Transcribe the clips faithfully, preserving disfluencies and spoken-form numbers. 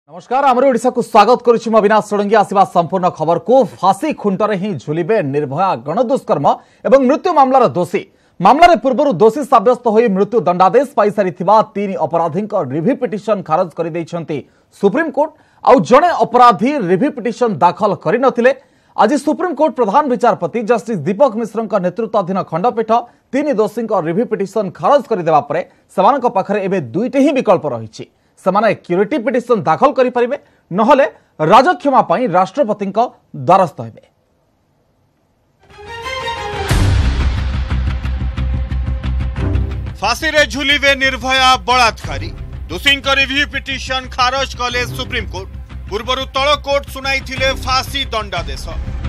नमस्कार आमर ओडिशा को स्वागत करुछि म अविनाश षडंगी। आसिबा संपूर्ण खबर को फांसी खुंटरे ही झुलिबे निर्भया गणदुष्कर्म एवं मृत्यु मामलार दोषी। मामलार पूर्व दोषी साब्यस्त होई मृत्यु दंडादेश पाई सारिथिबा तीन अपराधी रिव्यू पिटिशन खारज कर दैछन्ती सुप्रीम कोर्ट। आउ जणे अपराधी रिव्यू पिटिशन दाखल करिनथिले। आज सुप्रीम कोर्ट प्रधान विचारपति जस्टिस दीपक मिश्र नेतृत्वाधीन खंडपीठ तीन दोषी रिव्यू पिटिशन खारज करदेवा परे सेमानक पाखरे एबे दुईटी ही विकल्प रहिछि। सेमाने क्यूरेटिव पिटिशन दाखल करि परिबे नहले राजक्षमा पई राष्ट्रपति द्वारस्थ हेबे। फांसी रे झुलिबे निर्भया बलात्कारी दोषी रिव्यू पिटिशन खारज कले सुप्रीम कोर्ट। पूर्वर तल कोर्ट सुनाई फांसी दंडादेश।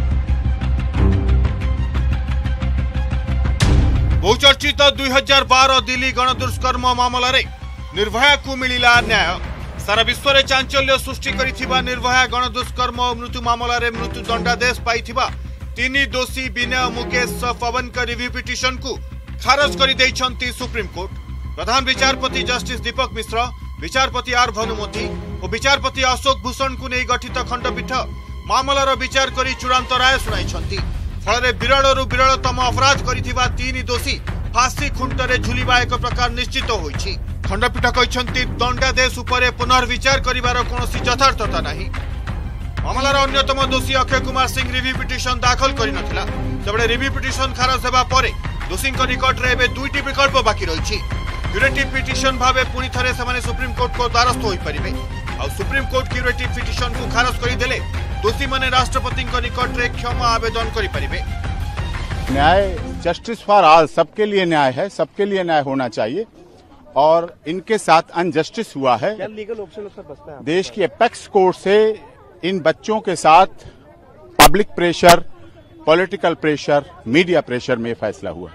बहुचर्चित दुई हजार बार दिल्ली गणदुष्कर्म मामला रे निर्भया को मिलिला न्याय। सारा विश्व में चांचल्य सृष्टि करिथिबा निर्भया गणदुष्कर्म और मृत्यु मामला रे मृत्यु दंडादेश पाइथिबा तीन दोषी विनय मुकेश पवन का रिव्यू पिटिशन को खारज कर दैछन्ती सुप्रीम कोर्ट। प्रधान विचारपति जस्टिस दीपक मिश्र, विचारपति आर भानुमती और विचारपति अशोक भूषण को नहीं गठित खंडपीठ मामलार विचार करी चूड़ांत राय सुनाइछन्ती। फल विरलू विरलतम अपराध करिथिबा तीन दोषी फांसी खुंटरे झुलिबा एक प्रकार निश्चित होइछि। खंडपीठ कहते दंडादेश उपरे पुनर्विचार करिवार कोनोसी यथार्थता नहीं। मामलार अन्यतम दोषी अक्षय कुमार सिंह रिव्यू पिटिशन दाखल करिनथिला। सेबडे रिव्यू पिटिशन खारज हेबा परे दोषी निकट रे एबे दुईटी विकल्प बाकी रहिछि। क्यूरेटिव पिटिशन भावे पुणी थरे सेमाने सुप्रीम कोर्ट को द्वारस्थ होई परिबे। आ सुप्रीम कोर्ट क्यूरेटिव पिटिशन को खारज करि देले दोषी माने राष्ट्रपति निकट रे क्षमा आवेदन करि परिबे। न्याय जस्टिस फॉर ऑल, सबके लिए न्याय है, सबके लिए न्याय होना चाहिए और इनके साथ अनजस्टिस हुआ है। क्या लीगल ऑप्शन उसका बचता है? देश की एपेक्स कोर्ट से इन बच्चों के साथ public pressure, political pressure, media pressure में फैसला हुआ।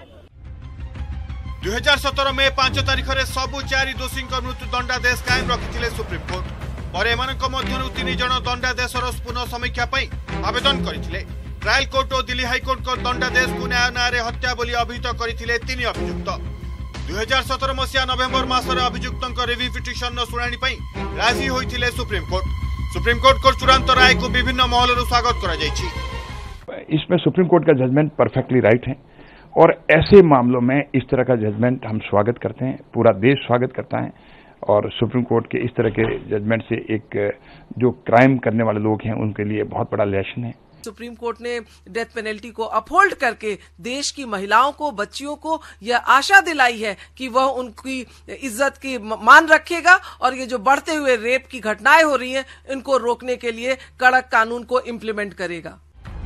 दुई हजार सतर में पांच तारीख में सबु चारि दोषी मृत्यु दंडादेश कायम रखिथिले सुप्रीम कोर्ट। पर एमानक मध्यरु तीन जण दंडादेशर पुनः समीक्षा पई आवेदन करथिले। ट्रायल कोर्ट और दिल्ली हाईकोर्ट को दंडादेश को न्याय नारे हत्या बोली अभिहित करथिले तीन अभियुक्त। दुई हजार सतर मसीहा नवेम्बर मासरे अभियुक्तों रिव्यू पिटिशन शुणाणी पई राजी होइथिले सुप्रीम कोर्ट। सुप्रीम कोर्ट को चूड़ांत राय को विभिन्न महलरु स्वागत करा जायछि। इसमें सुप्रीम कोर्ट का जजमेंट परफेक्टली राइट है और ऐसे मामलों में इस तरह का जजमेंट हम स्वागत करते हैं, पूरा देश स्वागत करता है। और सुप्रीम कोर्ट के इस तरह के जजमेंट से एक जो क्राइम करने वाले लोग हैं उनके लिए बहुत बड़ा लेसन है। सुप्रीम कोर्ट ने डेथ पेनल्टी को अपहोल्ड करके देश की महिलाओं को, बच्चियों को यह आशा दिलाई है कि वह उनकी इज्जत की मान रखेगा और ये जो बढ़ते हुए रेप की घटनाएं हो रही हैं इनको रोकने के लिए कड़क कानून को इम्प्लीमेंट करेगा।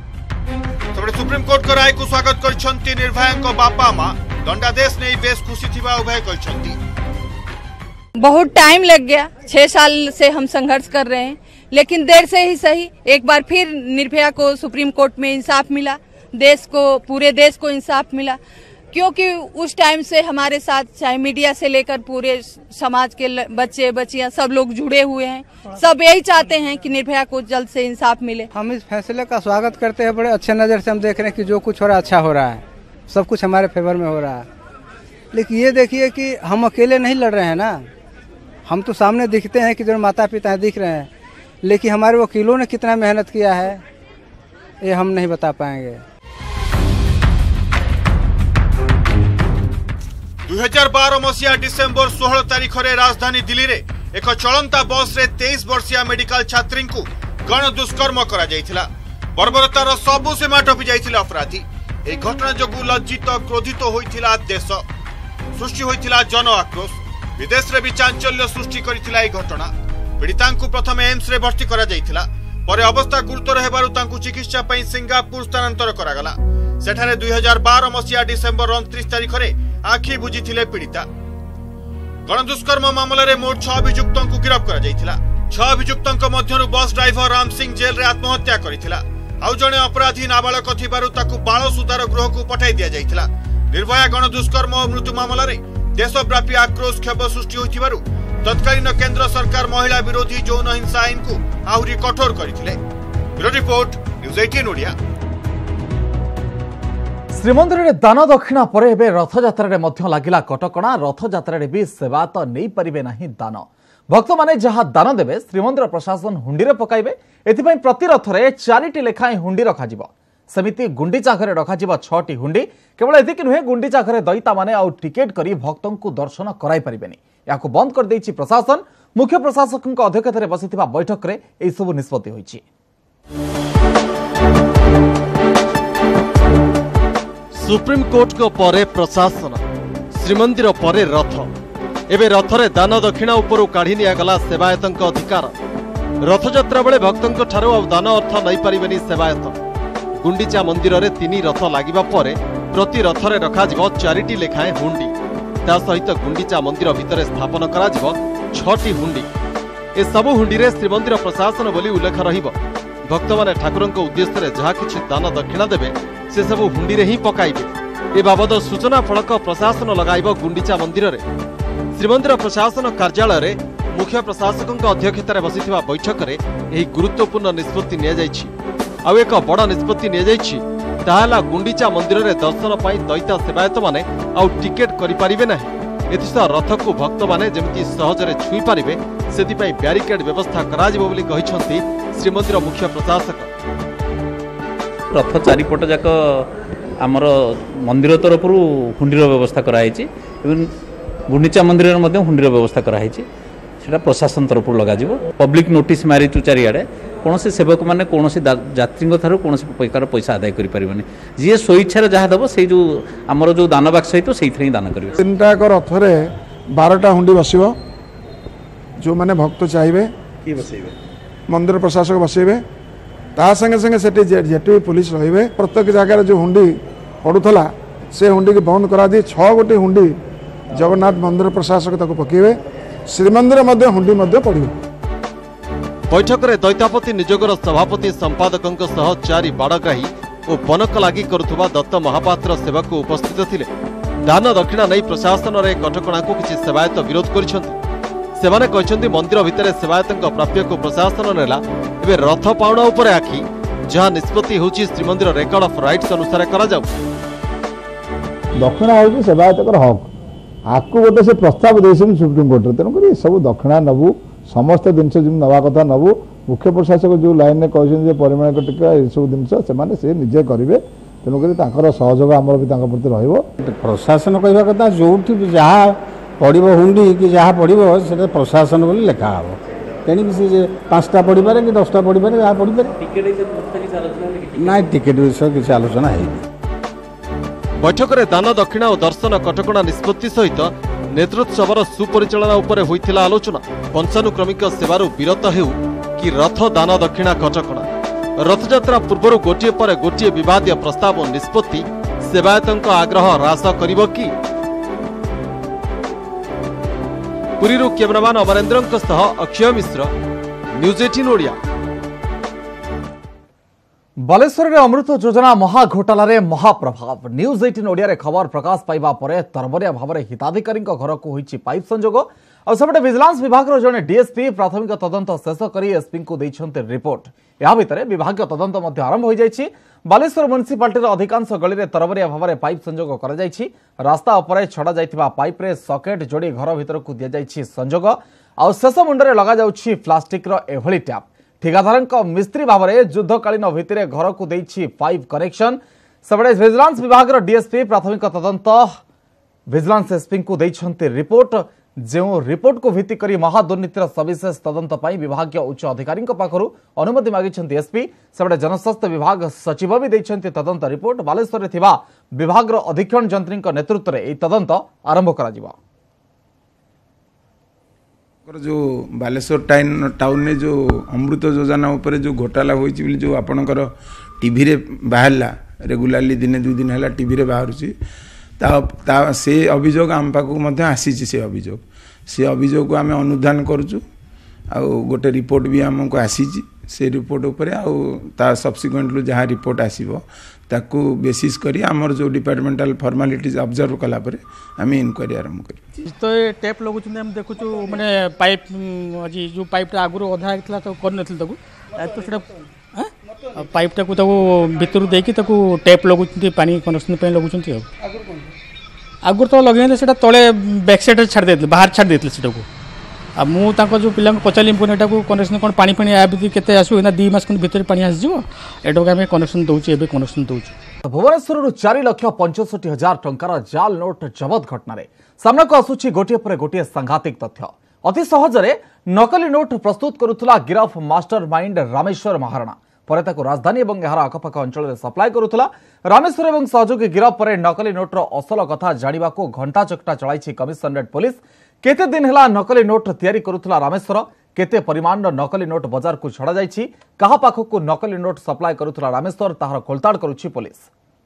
सुप्रीम कोर्ट को राय को स्वागत करछन्ती निर्भया बापा मां। दंडादेश ने बेस खुशी थिबा उभय कहछन्ती। बहुत टाइम लग गया, छह साल से हम संघर्ष कर रहे हैं, लेकिन देर से ही सही एक बार फिर निर्भया को सुप्रीम कोर्ट में इंसाफ मिला। देश को, पूरे देश को इंसाफ मिला क्योंकि उस टाइम से हमारे साथ चाहे मीडिया से लेकर पूरे समाज के बच्चे बच्चियां सब लोग जुड़े हुए हैं। सब यही चाहते हैं कि निर्भया को जल्द से इंसाफ मिले। हम इस फैसले का स्वागत करते हैं। बड़े अच्छे नज़र से हम देख रहे हैं कि जो कुछ हो रहा है अच्छा हो रहा है, सब कुछ हमारे फेवर में हो रहा है। लेकिन ये देखिए कि हम अकेले नहीं लड़ रहे हैं ना, हम तो सामने दिखते हैं कि जो माता पिता दिख रहे हैं, लेकिन हमारे वकीलों ने कितना मेहनत किया है ये हम नहीं बता पाएंगे। दुई हजार बारह मसीहा डिसेम्बर सोलह तारीख में राजधानी दिल्ली रे एक चलंता बस रे तेईस वर्षीय मेडिकल छात्री को गण दुष्कर्म करा जायथिला। बर्बरतार सबु सीमा टपी जायथिला अपराधी। ए घटना जोगु लज्जित क्रोधित होइथिला देश, सृष्टि होइथिला जन आक्रोश। विदेश रे भी चांचल्य सृष्टि करिथिला ए घटना। पीड़िता को प्रथम एम्स रे भर्ती करा जायथिला, पर अवस्था गुरुतर हेबारु तांकु चिकित्सा पई सिंगापुर स्थानांतर करागला। सेठारे दुई हजार बारह मसीहा डिसेम्बर उनतीस तारीख में आखि बुझीथिले पीड़िता। गणदुष्कर्म मामला रे मोट छह अभियुक्तों को गिरफ्त करा जायथिला। छह अभियुक्तों मध्यरु bus driver Ram Singh jail रे आत्महत्या करिथिला। आउ जणे अपराधी नाबालक थिबारु ताकु बाल सुधार गृह को पठाई दिया जायथिला। निर्भया गणदुष्कर्म और मृत्यु मामला रे देशव्यापी आक्रोश क्षोभ सृष्टि होइथिबारु तत्कालीन केंद्र सरकार महिला विरोधी यौन हिंसा आईन को आहुरी कठोर करथिले। ब्यूरो रिपोर्ट न्यूज़ अठारह ओडिया। श्रीमंदिर में दान दक्षिणा पर एवं रथजात्रा लगिला कटकणा। रथजात्रा भी सेवा तो नहीं पारे ना दान। भक्त माने जहाँ दान देवे श्रीमंदिर प्रशासन हुंडी पकाइबे एथिपाई प्रति रथरे चारिटी लेखाएं हुंडी रखाजिबो सेमिति गुंडीचा घरे रखाजिबो छटी हुंडी केवल एतिक नुहे गुंडीचा घरे दैता माने आउ टिकेट करी भक्तों को दर्शन कराई परिबेनी याको बंद कर देछि प्रशासन मुख्य प्रशासक अध्यक्षतार बसिथिबा बैठक रे एई सब निष्पत्ति होइछि। सुप्रीम कोर्ट को परे प्रशासन श्रीमंदिर परे रथ एवं रथरे दान दक्षिणा उपरू काढ़ी निगला सेवायतों अधिकार रथयात्रा बेले भक्तों ठारू आ दान अर्थ नहीं पारिबेनी सेवायत गुंडीचा मंदिर रे तीन रथ लागिबा परे प्रति रथरे रखाजिबो चारिटी लेखाएं हुंडी ता सहित गुंडीचा मंदिर भितर स्थापन कराजिबो छटी हुंडी ए सबु हुंडी रे श्रीमंदिर प्रशासन बोली उल्लेख रहिबो भक्त माने ठाकुरंक उद्देश्य रे जहा किछि दान दक्षिणा देबे से सबु हुंडी रे ही पकाइबे ए बाबद सूचना फलक प्रशासन लगाइबो गुंडीचा मंदिर रे श्रीमंदिर प्रशासन कार्यालय रे मुख्य प्रशासक अध्यक्षतार बसिथिबा बैठक रे एही गुरुत्वपूर्ण निष्पत्ति निया जाइछि आ एक बड़ निष्पत्ति निया जाइछि ताहाला गुंडीचा मंदिर रे दर्शन पाई दैता सेवायत माने आ टिकेट करि परिबे नाही एथिसह रथ को भक्त माने जेमिति सहजरे छुई पारिबे सेति पई बैरिकेड व्यवस्था कराजिबो बोली कहिसंती श्रीमंदिर मुख्य प्रशासक रथ चारिपट जाक आमर मंदिर तरफ हुंडीर व्यवस्था कराई गुंडीचा मंदिर हुंडीर व्यवस्था कराई प्रशासन तरफ लग पब्लिक नोटिस मारिचु चारिआडे कौन से सेवक मैंने कौन से यात्री ठार कौन प्रकार पैसा आदाय करें जी स्वेच्छा जहाँ दब से जो आमर जो दान बाक्स सहित से ही दान करेंगे तीन टाक रथरे बारटा हुंडी बस जो मैंने भक्त चाहिए मंदिर प्रशासक बसइबे ता संगे संगे सेठी जेटी पुलिस रहिबे प्रत्येक जगह जो हुंडी पड़ूला से हुंडी की बंद करा दी छह गोटी हुंडी जगन्नाथ मंदिर प्रशासक ताको पकेबे श्रीमंदिर मध्य हुंडी मध्य पड़िबे। बैठक में दैतापति निजोगर सभापति संपादकों सह चारि बाड़ग्राही और बनक लगी करुवा दत्त महापात्र सेवक उपस्थित थिले दान दक्षिणा नहीं प्रशासन रे कटकणा को किसी सेवायत विरोध करिसेंति सेमाने कहछन्ति मंदिर भितर सेवायतों प्राप्य को प्रशासन नेला एबे रथ पाउणा उपरे आखि जहाँ निष्पत्ति होची श्रीमंदिर रेकर्ड ऑफ राइट्स अनुसार करा जाऊ दक्षिणा होची सेवायतकर हक आकु गोटे से प्रस्ताव देसन सुप्रीम कोर्ट तेणुक सब दक्षिणा नबू समस्त जिनस नवा कथा नबू मुख्य प्रशासक जो लाइन में कहते परिमाण टिका सब जिन से निजे करेंगे तेणुक सहयोग आमर भी प्रति रहा प्रशासन कहवा कथा जो जहाँ पड़ो हुंडी कि जहाँ पड़ो से प्रशासन बोली लिखा हे तेणुक सी पांचटा पड़ पारे कि दसटा पड़ पारे जहाँ पड़ पारे ना टिकेट विषय किसी आलोचना है। बैठक में दान दक्षिणा और दर्शन कटकणा निष्पत्ति सहित नेतृत्वर सुपरिचालना उपरे होइथिला आलोचना पंचानुक्रमिक सेवारु विरत हेउ कि रथ दान दक्षिणा कटकणा रथयात्रा पूर्व गोटे पर गोटे विवादीय प्रस्ताव और निष्पत्ति सेवायतों आग्रह ह्रास करिबो कि पुरीरु कैमरामैन अमरेंद्रଙ୍କ सह अक्षय मिश्र न्यूज अठारह ओडिया। बालेश्वर में अमृत योजना महाघोटाला महाप्रभाव न्यूज अठारह ओडिया खबर प्रकाश पाइबा परे तरबरिया भाव में हिताधिकारी घर को होइछि पाइप संजोग और सेपटे विजिलेंस विभाग जड़े डीएसपी प्राथमिक तदंत शेष कर एसपी को देइछन्ते रिपोर्ट या भितर विभाग तदंत मध्य आरंभ हो जाइछि। बालेश्वर म्युनिसिपालिटी अधिकांश गली में तरबरिया भाव में पाइप संजोग करा जाइछि रास्ता उपरे छड़ा जाइथिबा पाइप रे सॉकेट जोड़ी घर भीतर को दिया जाइछि संजोग और शेष मुंडरे लगा जाउछि प्लास्टिक रो एभली टैप ठिकादार मिस्त्री भाव में युद्धकालीन भित्तिरे घर को देइछि पाइप कनेक्शन सेपटे विजिलेंस विभाग डीएसपी प्राथमिक तदंत विजिलेंस एसपी को देइछन्ते रिपोर्ट जो रिपोर्ट को भित्ति करी महादुर्नीतिर सविशेष तदंत पाई विभाग उच्च अधिकारी पाखरु अनुमति मागिछन्ते एसपी सेपटे जनस्वास्थ्य विभाग सचिव भी देइछन्ते तदंत रिपोर्ट बालेश्वर में थिबा विभाग अधीक्षण जंत्री नेतृत्व में तदंत आरंभ करा जिवो। जो बालेश्वर टाउन टाउन में जो अमृत योजना उपर जो घोटाला होइछि जो आपणकर टीवी रे बाहरला रेगुलारली दिने दुई दिन है टीवी रे बाहरुछि ता, ता से अभियोग आम पाखु मध्य आसीछि से अभियोग से अभियोग को आम अनुधान करूछु आ गोटे रिपोर्ट भी आमको आसीछि से रिपोर्ट उपरे आ ता सब्सिक्वेंटली जहाँ रिपोर्ट आसीबो ताकू बेसिस करी आमर जो डिपार्टमेंटल फॉर्मालिटीज ऑब्जर्व कला परे आम इनक्वारी आरंभ करी तो ये टैप लगुछ हम देखु माने पाइप आज जो पाइपटा आगुर अधा होता तो कर नथिल ताकू तो सेटा पाइपटा को ताकू भितर देकी ताकू टैप लगुछ पानी कनेक्शन पे लगुछ आगुर तो लगे से तले बैक साइड छाड़ देते बाहर छाड़ देते से आ मु तांको जो पिला पचारि एटा को कनेक्शन कोन पानी पानी आ केते आसु ना दु मास कोन भीतर पानी आस जिवो एटा को हम कनेक्शन दउची एबे कनेक्शन दउची। भुवनेश्वर चार लक्ष पंचष्टि हजार टंकार जाल नोट जबत घटना सामना को आसुची गोटे पर गोटे सांघातिक तथ्य। अति सहजरे नकली नोट प्रस्तुत करुथुला गिरफ मास्टर माइंड रामेश्वर महाराणा पर ताको राजधानी और यार आखपाख अंचल सप्लाय करुथुला। रामेश्वर और सहयोगी गिरफ पर नकली नोटर असल कथा जानिबा को घंटा चकटा चलाई कमिशनरेट पुलिस। केते दिन हेला नकली नोट तैयारी करुथुला रामेश्वर, केते परिमाण नकली नोट बाजार को छड़ा जाइछि, कहा पाखक नकली नोट सप्लाय करुथुला रामेश्वर ताहार खोलताड़ करुछि पुलिस।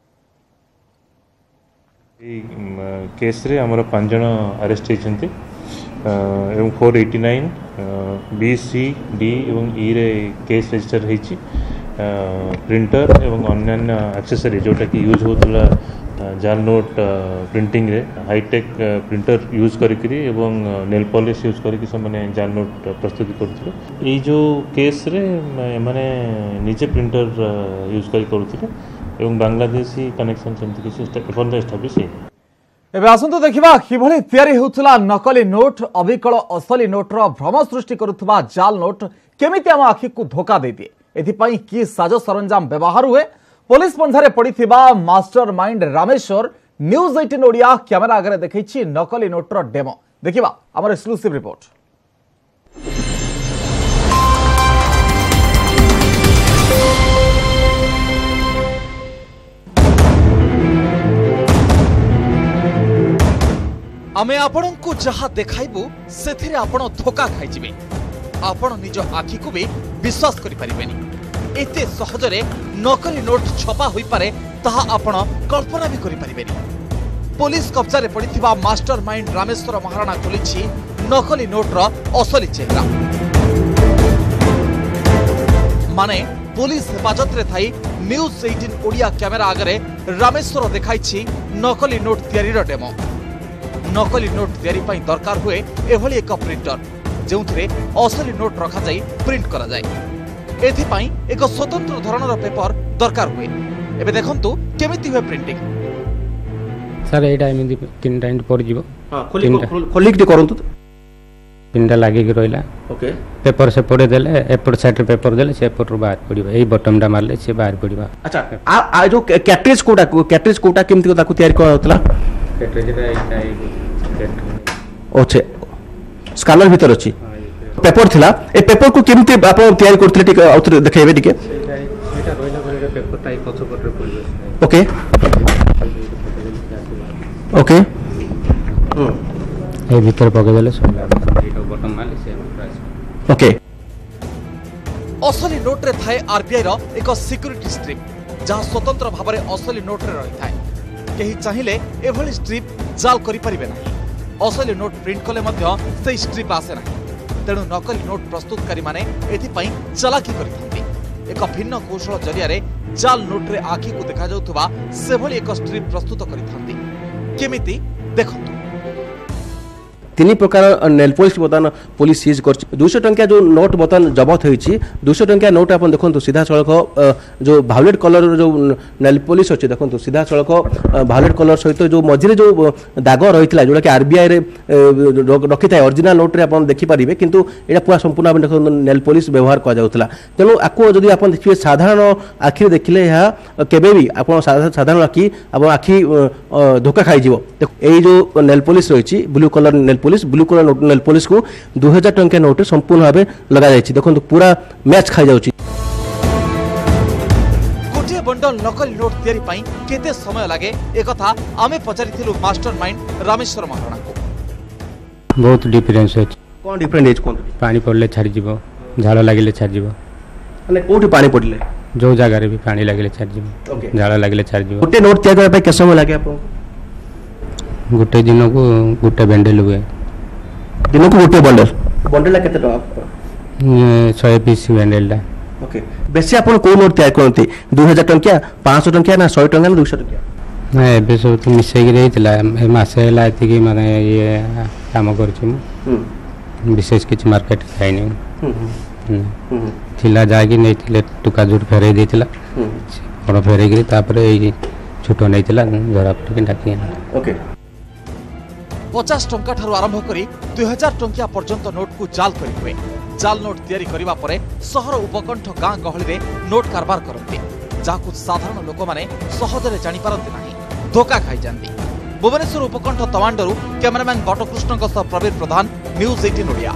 केस रे हमर पांच जन अरेस्ट होइछन्ति एवं four eighty nine B C D एवं ई रे केस रजिस्टर होइछि। प्रिंटर एवं अन्य एक्सेसरी जोटा कि यूज होतला जाल नोट प्रिंटिंग रे हाईटेक प्रिंटर यूज करिकरी एवं नेल पॉलिश यूज करिकरी से माने जाल नोट प्रस्तुत करथिले। ए जो केस रे माने निजे प्रिंटर यूज करि करथिले एवं बांग्लादेशी कनेक्शन सेमति किछि एस्टाब्लिश हे। एबे आसंतो देखिबा किभଳି तयारी होउतला नकली नोट अविकल असली नोटर भ्रम सृष्टि करुथबा जाल नोट केमिति आम आखि को धोखा दे दिए। एथिपाई की साज सरंजाम व्यवहार हुए पुलिस पंझारे पड़िथिबा मास्टर माइंड रामेश्वर न्यूज अठारह ओडिया कैमेरा आगे देखैछि नकली नोटर डेमो। देखिबा हमर एक्सक्लूसिव रिपोर्ट। आमे आपण को जहा देखाइबु सेथिरे आपण धोखा खाइजिबे। आपण निज आखि को भी विश्वास करि परिबेनी। एते सहजरे नकली नोट छपा होई पारे ताहा आपण कल्पना भी करि परिबेनी। पुलिस कब्जारे पड़िथिबा मास्टर माइंड रामेश्वर महाराणा खोलिछि नकली नोटर असली चेहरा। माने पुलिस हेफाजत रे थाई न्यूज अठारह ओडिया कैमेरा आगे रामेश्वर देखाइछि नकली नोट तयारीर डेमो। नकली नोट तैयारी पाई दरकार हुए एभली एक प्रिंटर जोंथिरे असली नोट रखा जाई प्रिंट करा जाए। एथिपाई एक स्वतंत्र धरणर पेपर दरकार हुए। एबे देखंतु केमिति हुए प्रिंटिंग। सर एटा एमिति तीन टाइम पर जीवो। हां खोली खोली के करंतु पिंडा लागे के रहला। ओके पेपर से पड़े देले एपर साइड रे पेपर देले से एपर बाहर पड़िबा एई बटमडा मारले से बाहर पड़िबा। अच्छा आ आ जो कैट्रिज कोटा कैट्रिज कोटा केमिति को ताकू तैयारी करतला कैट्रिज रे एटा ओछे स्कैनर भीतर अछि पेपर थिला ए पेपर को केमिति आपण तैयारी करथले ठीक आउथरे देखाइबे ठीक एटा रोइला भरे पेपर टाइ पछ पटरे पड़िबे। ओके ओके ए भीतर पके देले सब एटा बटन मारले से ओके। असली नोट रे थाए आरबीआई रो एक सिक्युरिटी स्ट्रिप जहां स्वतंत्र भाबरे असली नोट रे रही थाए। केही चाहिले एभली स्ट्रिप जाल करि परिबे नाही। असली नोट प्रिंट कले मध्य से स्ट्रिप आसे नाही। तेणु नकली नोट प्रस्तुतकारी माने एथिपाई चलाकी करिथांती। एक भिन्न कौशल जरिया रे जाल नोट रे आखि को देखा जाउथबा सेभली एक स्ट्रिप प्रस्तुत करिथांती। केमिति देखंतु। तीन प्रकार नेल पॉलिश बर्तमान पुलिस सीज कर दुईश टंकिया जो नोट बर्तमान जबत होती दुईश टंकिया नोट आप देखो सीधा सड़क जो भायोलेट कलर जो नेल पॉलिश अच्छे देखो सीधा सड़क भायोलेट कलर सहित जो मझे जो दाग रही है जोटा कि आरबीआई रे रखी था ओरिजिनल नोट रे आप देखिपारे किंतु यहाँ पूरा संपूर्ण देखो नेल पॉलिश व्यवहार करा तेणु आपको जब आप देखिए साधारण आखिरे देखिले केबे भी आप साधारण आखि आप आखि धोखा खाई यही जो नेल पॉलिश रही blue colour nail polish blue colour nail polish को दो हज़ार टंका नोट संपूर्ण भाव लगा जायछि। देखो पूरा मैच खाई जाउछि। गोटे बंडल नकली नोट तैयारी पाई केते समय लागे ए कथा आमे पचारिथिलु मास्टर माइंड रामेश्वर महाराणा को। बहुत डिफरेंस है। कोन डिफरेंट एज कोन पानी पड़ले छाड़ी जीवो झाड़ लागिले छाड़ी जीवो माने कोठी पानी पड़ले जो जगह रे भी पानी लागिले छाड़ी जीवो झाड़ लागिले छाड़ी जीवो। गोटे नोट तैयार करबा के समय लागे आपको गोटे दिन को गोटे बंडल हुए दिन को गोटे बंडल बंडल केते टका सौ पीस बंडल ला। ओके बेसी आपण को नोट तैयार करते दो हज़ार टंकिया पाँच सौ टंकिया ना सौ टंका ना दो सौ टंकिया ना एबे सब तो मिसै गिरे हितला ए मासे हला एति कि माने ये काम करछु हम विशेष किछ मार्केट खाइ नै हम थिला जागी नै थिले टुका जुट फेरै देतिला बड़ फेरै गिरी तापर ए छोटो नै थिला घरा पर के डाकी। ओके पचास टंका ठारू आरंभ करी दुई हजार टंकिया पर्यंत नोट को जाल करी हुए। जाल नोट तैयारी करिबा परे सहर उपकंठ गाँ गहली रे नोट कारबार करते, जाकु साधारण लोक माने सहजरे जानि पारंती नाही, धोखा खाई जांती। भुवनेश्वर उपकंठ तमांडरू कैमरामैन बटकृष्ण सह प्रवीण प्रधान, न्यूज अठारह ओडिया।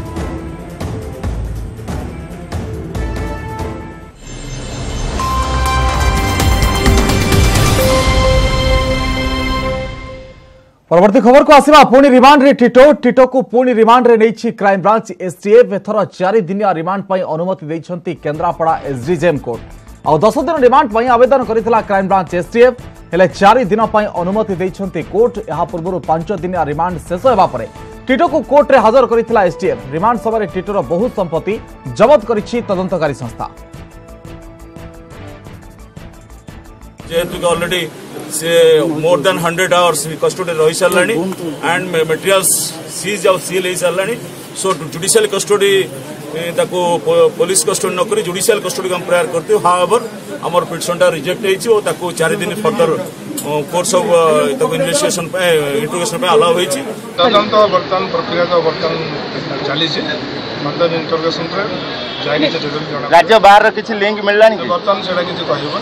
परवर्ती खबर को आसिबा पुणी रिमांड रे टिटो टिटो को पुणी रिमांड रे नैछि क्राइम ब्रांच एसटीएफ। एथर चारि दिनिया रिमांड पई अनुमति दैछंती केन्द्रापड़ा एसडीजेएम कोर्ट। आ दस दिन रिमांड पई आवेदन करितला क्राइम ब्रांच एसटीएफ, हेले चारि दिन पई अनुमति दैछंती कोर्ट। एहा पूर्व पांच दिनिया रिमांड शेष हेबा परे टिटो को कोर्ट रे हाजर करितला एसटीएफ। रिमांड समय टिटोर बहु संपत्ति जब्त करिछि तदंतकारी संस्था। जेहेतु ऑलरेडी से more than hundred hours custody रही सारे एंड मटेरियल्स सीज आउ सील हो सारे। सो जुडिशियल कस्टडी ताको पुलिस कस्टडी न करी जुडिशियल कस्टडी हम प्रेयर करते। हाउएवर आमर पिटिशनटा रिजेक्ट हो चार दिन फर्दर कोर्स ऑफ ताको इन्वेस्टिगेशन पे इंटरोगेशन पे अलाउ होईची। तदंत वर्तमान प्रक्रिया तो वर्तमान चली छी मतलब इंटरोगेशन रे जाई के जरूर राज्य बाहर किछि लिंक मिलला नि वर्तमान सेडा किछि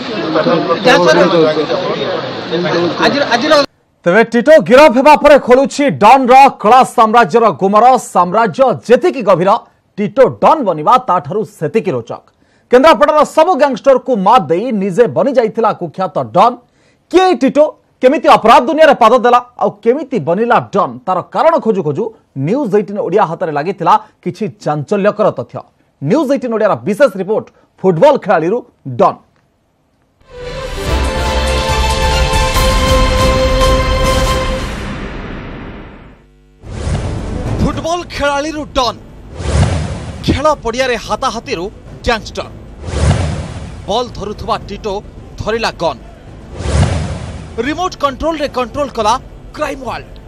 कहबो। तेरे टिटो गिरफ हेबा परे खोलुछि डॉन रो कला साम्राज्य रो गुमर। साम्राज्य जेतिकी गभीर टिटो डॉन बनिबा ताठारु सेतिकी रोचक। केन्द्रापड़ार सब गैंगस्टर को मात देई निजे बनी जाइथिला कुख्यात डॉन। किए टिटो केमिति अपराध दुनिया रे पाद देला आ केमिति बनिला डॉन तार कारण खोजु खोजु न्यूज अठारह ओडिया हातरे लागिथिला किछि चांचल्यकर तथ्य। न्यूज अठारह ओडिया विशेष रिपोर्ट फुटबॉल खेलाड़ी डॉन। फुटबॉल खेलाड़ी डॉन खेल पड़िया रे हाताहाती गैंगस्टर। बॉल धरुथुबा टिटो धरिला गन। रिमोट कंट्रोल रे कंट्रोल कला क्राइम वर्ल्ड।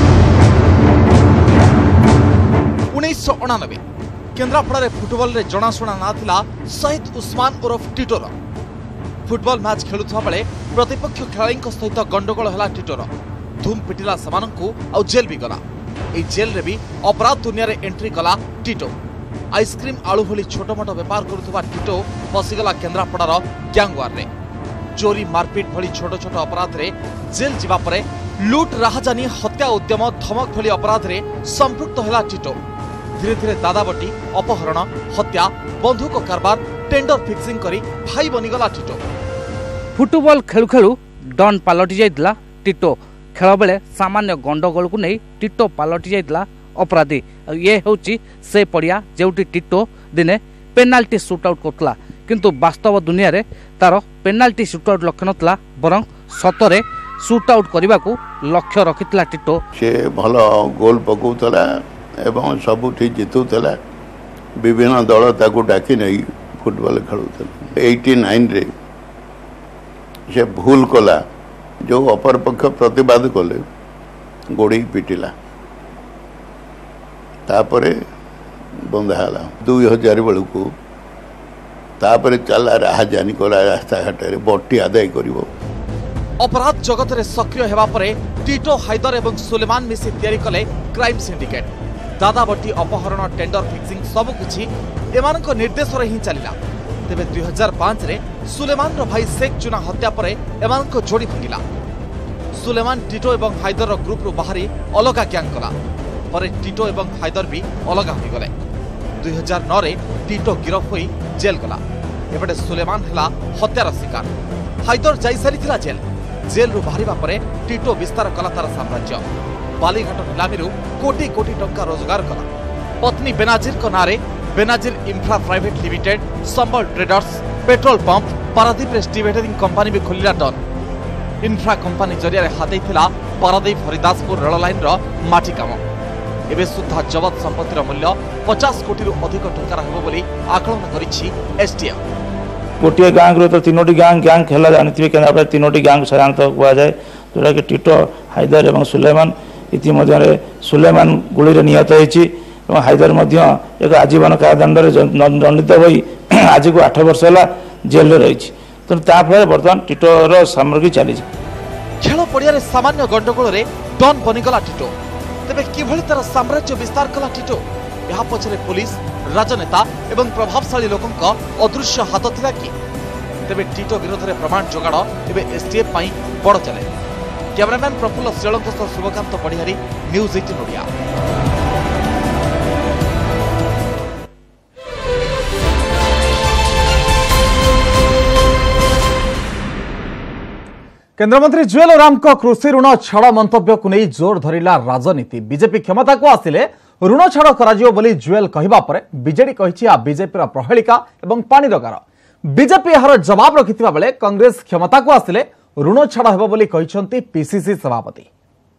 उन्नीस अणानबे केन्द्रापड़ा फुटबॉल रे जनाशुना ना थिला शहीद उस्मान उर्फ टिटोर। फुटबॉल मैच खेलुवा बेले प्रतिपक्ष खेलाड़ी सहित गंडगोल है टिटोर। धूम पिटिला सेमानंकु आ जेल भी गला। ए जेल रे भी अपराध दुनिया रे एंट्री कला टिटो। आइसक्रीम आलू भली छोट मोट व्यापार करुवा टिटो फसीगला केन्द्रापड़ार ग्यांगवार रे। चोरी मारपिट भली छोट छोट अपराध रे जेल जीवा परे लुट राहजानी हत्या उद्यम धमक भली अपराध रे संपृक्त हैला टिटो। धीरे धीरे दादाबटी अपहरण हत्या बंधुक कारबार टेंडर फिक्सिंग करी भाई बनीगला टिटो। फुटबॉल खेलु खेलु डॉन पालटी जाइतला टिटो। खेल बेले सामान्य गंडगोल को नहीं टिटो पालटी जाइतला अपराधी। ये होची से पड़िया जोटी टिटो दिने पेनाल्टी सुटआउट करतला, किंतु वास्तव दुनिया रे तार पेनाल्टी सुटआउट लक्ष्य नतला बरं सतरे सुटआउट करने को लक्ष्य रखितला टिटो। से भल गोल पकाउतला एवं सबुठी जितुला। विभिन्न दल ताकू डाकी नहीं फुटबॉल खेलुतला। एटी नाइन रे से भूल कला जो अपर पक्ष प्रतिवाद कले गोड़ी पिटिला तापरे बंधाला। दुई हजार बेलू तापरे चला राहजानी कला रास्ता घाट बट्टी आदाय करिवो। अपराध जगत रे सक्रिय हेबा परे टिटो हाइदर एवं सुलेमान मिसी तैयारी कले क्राइम सिंडिकेट। दादाबटी अपहरण टेंडर फिक्सिंग सब किछि एमानक निर्देश रे ही चलिला। तेबे दुई हजार पांच रे सुलेमान रो भाई शेख चुना हत्या परे एमानक जोड़ी भांगिला। सुलेमान टिटो एवं हाइदर रो ग्रुप रु बाहरी अलगा ग्यांग कला। परे टिटो एवं हाइदर भी अलगा हो गले। दुई हजार नौ रे टिटो गिरफ होई जेल गला। एबडे सुलेमान हला हत्यार शिकार। हाइदर जाई सारिथिला जेल। जेल रु बाहरिबा परे टिटो विस्तार कला तार साम्राज्य। बालीघाट नीलामी रु कोटी कोटी टंका रोजगार कला। पत्नी बेनाजिर को नारे बेनाजिर इंफ्रा प्राइवेट लिमिटेड, संबल ट्रेडर्स, पेट्रोल पंप, पारादीप रे स्टीवेटरिंग कंपनी भी खोलिला डॉन। इंफ्रा कंपनी जरिया रे हाथैथिला पारादीप हरिदासपुर रेल लाइन रो माटी काम। एबे सुद्धा जबत संपत्तिर मूल्य पचास कोटी रु अधिक टंका रहबो बोली आकलन करिछि एसटीएफ। गोटे गाँव तो तीनो गाँव गैंग खेला जानते केन्द्रापड़ा तीनो गाँव साधारणतः कहुए जोटा कि टिटो हाइदर और सुलेमान। इतिमध्य सुलेमान गुली निहत होती हाइदर एक आजीवन कारादंड दंडित हो आज को आठ वर्ष है जेल रही। तेणु ताफल बर्तमान टिटोर सामग्री चली। खेल पड़िया सामान्य गंडगोल डॉन बनीगला टिटो। तेबे किभଳି तार साम्राज्य विस्तार कला टिटो यह पछरे पुलिस राजनेता एवं प्रभावशाली लोकंक अदृश्य हाथ थिला कि तेबे टिटो विरोध में प्रमाण जोगाड़ एवं एसटीएफ पई बड़ चैलेंज। कैमरामैन प्रफुल्ल श्रीलंक सह शुभकांत पढ़िहारी न्यूज अठारह ओडिया। केंद्रमंत्री जुएल ओराम कृषि ऋण छाड़ मंतव्य को नहीं जोर धरिला राजनीति। बीजेपी क्षमता को आसिले ऋण छाड़ करा बोली जुएल कहिबा परे बीजेडी कहिछि आ बीजेपी प्रहेलिका एवं पानी गार। बीजेपी यार जवाब रखिथिबा बेले कांग्रेस क्षमता को आसिले ऋण छाड़ हेबो बोली कहिसंती पीसीसी सभापति।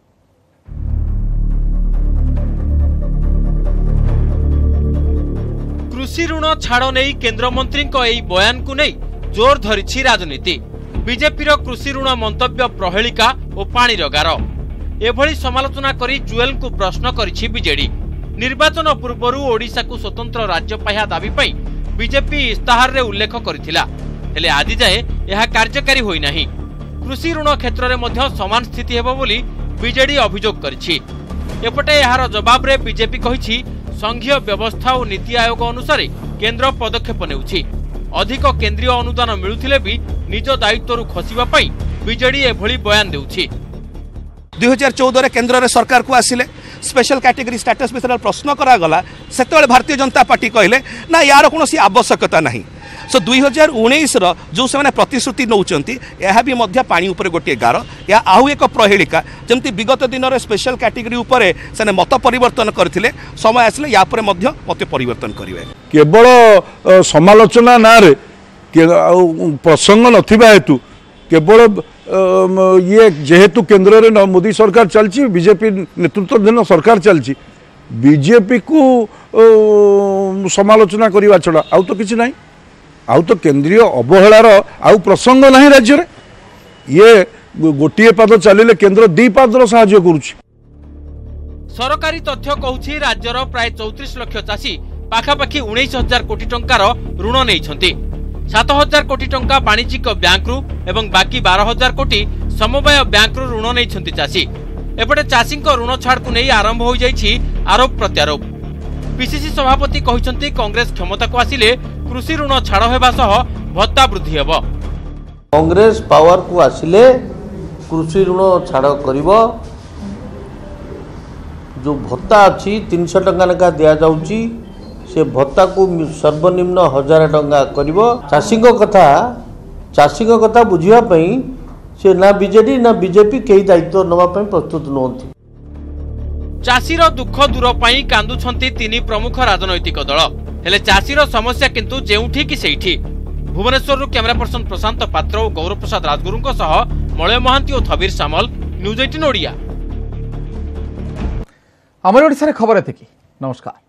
कृषि ऋण छाड़ नहीं केंद्रमंत्री बयान को नहीं जोर धरिछि राजनीति। बीजेपीर कृषि ऋण मंतव्य प्रहेलिका और पानी गार एभली समालोचना करी जुएल को प्रश्न करिछि बीजेडी। निर्वाचन पूर्व ओडिशा को स्वतंत्र राज्य पाया दाबी पई बीजेपी इस्ताहार रे उल्लेख करथिला, हेले आज जाए यह कार्यकारी होई नाही। कृषि ऋण क्षेत्र में मध्य समान स्थिति हेबो बोली बीजेडी अभियोग करिछि। एपटे यार जवाब रे बीजेपी कहिछि संघीय व्यवस्था और नीति आयोग अनुसार केंद्र पदक्षेप नेउछि। अधिक केंद्रीय अनुदान मिलुथिले भी निज दायित्व खसिबा पई बीजेडी एभली बयान देउछि। दुई हजार चौदह केन्द्र रे सरकार को आसिले स्पेशल कैटेगरी स्टेटस विषय प्रश्न करागला से भारतीय जनता पार्टी कहले ना यार कौन आवश्यकता नहीं। सो दुई हजार उन्नीस जो से प्रतिश्रुति नौकरी यह भी पानी उपर गोटे गार या आउ एक प्रहेलिका जमती विगत दिन में स्पेशल कैटेगरी उपर से मत परिवर्तन करते समय आसिले या मत परिवर्तन करेंगे। केवल समालोचना ना रे प्रसंग नथिबा हेतु केवल ये जेहेतु केंद्र रे मोदी सरकार चलची बीजेपी नेतृत्वाधीन सरकार चलची बीजेपी को समालोचना करवा छड़ा आउ तो किसी नहीं आउ तो केंद्रीय अवहेलार आउ प्रसंग नहीं राज्य रे। ये गोटे पाद चलिले केंद्र दी पादर साहाय्य करुछि। सरकारी तथ्य कहूछि राज्यर प्राय चौतीस लाख चाषी पाखापाखि उन्नीस हजार कोटी टंकार ऋण नहीं। सात हजार कोटी टंका वाणिज्यिक बैंक रु एवं बाकी बारह हजार कोटी समवाय बैंक रु ऋण नहीं चाषी। एपटे चाषी ऋण छाड़ को नहीं आरंभ हो जाइछि आरोप प्रत्यारोप। पीसीसी सभापति कहिसंती कांग्रेस क्षमता को आसिले कृषि ऋण छाड़ हेबा सह भत्ता वृद्धि हेबो। कांग्रेस पावर को आसिले कृषि ऋण छाड़ करिवो। जो भत्ता अछि तीन सौ टंका लेखा दिया जाउछि से भत्ता को सर्वनिम्न हजार टंका करिवो। चाषी कथा चाषी कथा बुझिया पई से ना बीजेडी ना बीजेपी कई दायित्व नवा पई प्रस्तुत नहोंती। चाषीर दुख दूर पई कांदुछंती तीन प्रमुख राजनैतिक दल, हेले चाषीर समस्या किंतु जेउठी कि सेठी। भुवनेश्वर कैमरा पर्सन प्रशांत पात्र और गौरव प्रसाद राजगुरुंको सह मलय महांती और थबीर सामल, न्यूज अठारह ओडिया। हमर ओडिसा रे खबर एतिकी। नमस्कार।